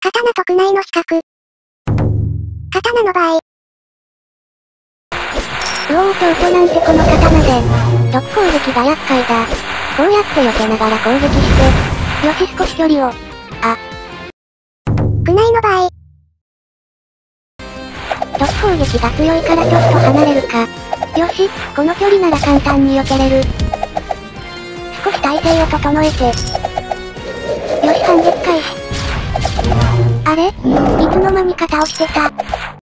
刀と宮内の比較。刀の場合。 強盗なんてこの刀で。毒攻撃が厄介だ。こうやって避けながら攻撃して。よし少し距離を。 宮内の場合。 毒攻撃が強いからちょっと離れるか。よし、この距離なら簡単に避けれる。少し体勢を整えて。よし反撃開始。あれ？いつの間にか倒してた。